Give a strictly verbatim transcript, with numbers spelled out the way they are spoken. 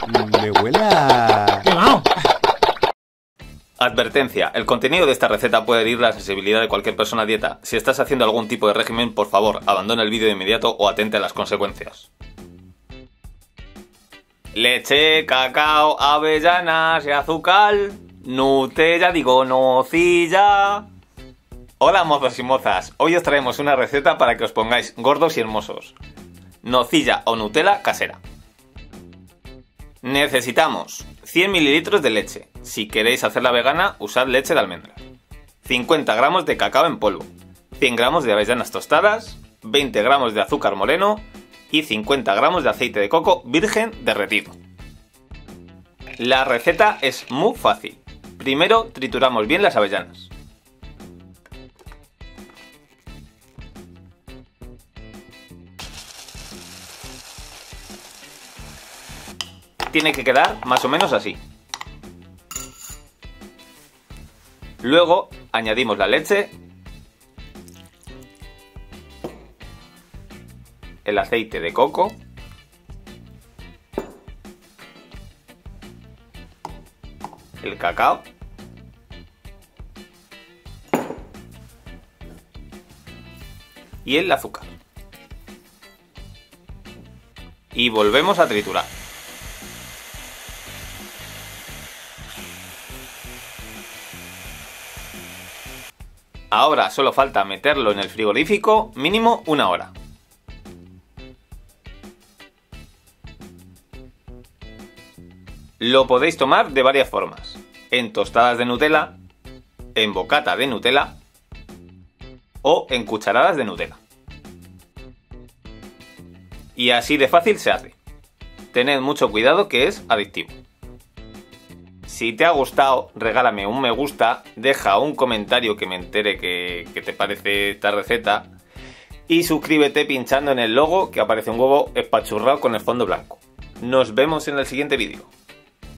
Me huele a... ¡Qué vamos! Advertencia, el contenido de esta receta puede herir la sensibilidad de cualquier persona a dieta. Si estás haciendo algún tipo de régimen, por favor, abandona el vídeo de inmediato o atente a las consecuencias. Leche, cacao, avellanas y azúcar, Nutella, digo, nocilla. Hola mozos y mozas, hoy os traemos una receta para que os pongáis gordos y hermosos. Nocilla o Nutella casera. Necesitamos cien mililitros de leche. Si queréis hacerla vegana, usad leche de almendra. cincuenta gramos de cacao en polvo. cien gramos de avellanas tostadas. veinte gramos de azúcar moreno. Y cincuenta gramos de aceite de coco virgen derretido. La receta es muy fácil. Primero trituramos bien las avellanas. Tiene que quedar más o menos así. Luego añadimos la leche, el aceite de coco, el cacao y el azúcar. Y volvemos a triturar. Ahora solo falta meterlo en el frigorífico mínimo una hora. Lo podéis tomar de varias formas: en tostadas de Nutella, en bocata de Nutella o en cucharadas de Nutella. Y así de fácil se hace. Tened mucho cuidado que es adictivo. Si te ha gustado, regálame un me gusta, deja un comentario que me entere que, que te parece esta receta y suscríbete pinchando en el logo que aparece un huevo espachurrado con el fondo blanco. Nos vemos en el siguiente vídeo.